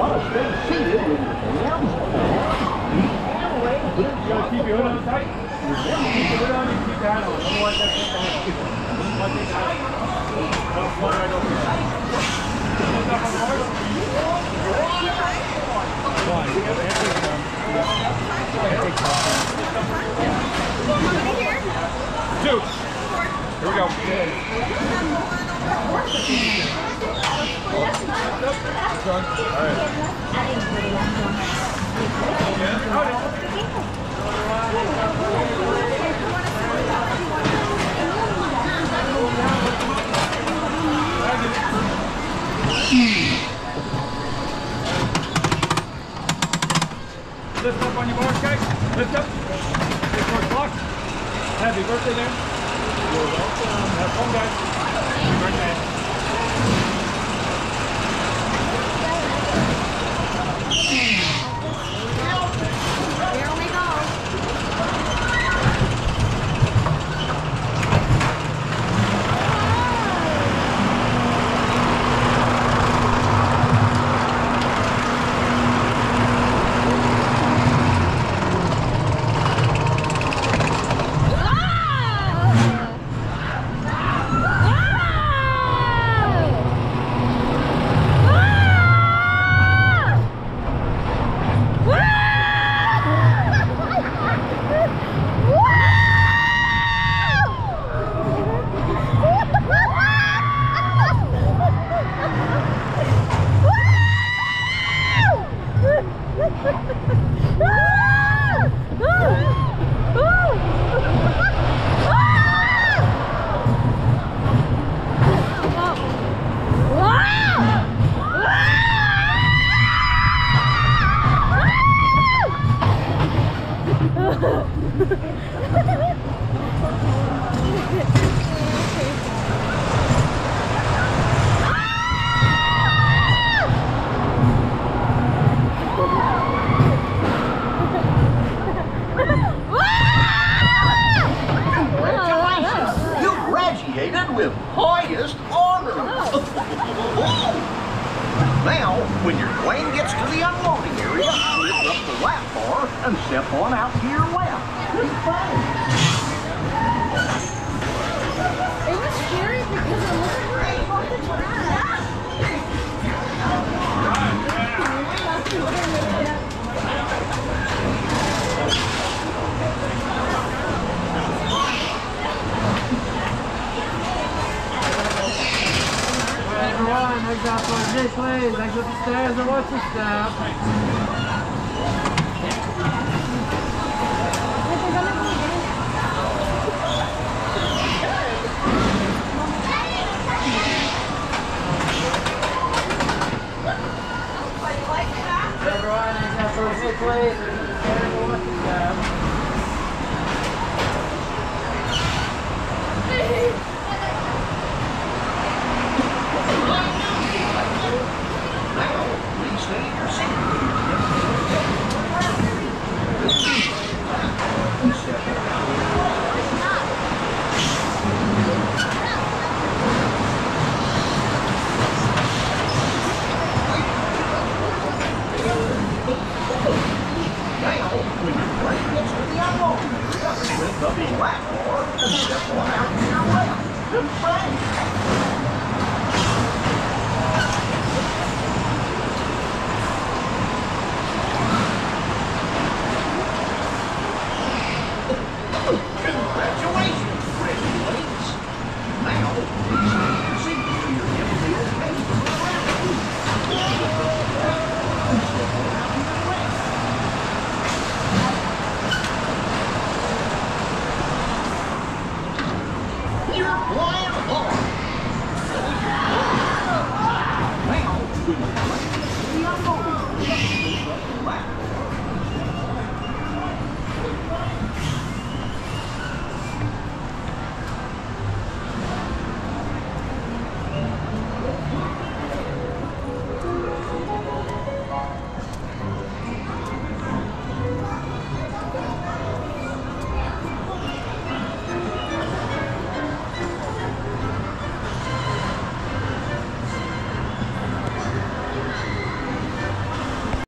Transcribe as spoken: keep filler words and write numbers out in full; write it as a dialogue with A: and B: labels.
A: want to stay seated with your hands or feet and legs.
B: You gotta keep your hood on tight. Keep your hood on, you keep your hand on. Otherwise, that's just the hand. One thing out. One one right over here. Close up on the horse. One. You got the head first down. Two. Here we go. Lift up on your bar, guys. Lift up. Big foot block. Happy birthday there. You're welcome. Have fun, guys. Happy birthday.
C: Here we go.
A: With highest honor. Now, when your plane gets to the unloading area, lift up the lap bar and step on out to your left. Good fun.
C: It was scary because it wasn't very fun to try.
D: Everyone, exit out towards this, please. Exit the stairs and watch the step. Everyone, exit out towards this, please. Exit the stairs and watch the step.
A: Wow.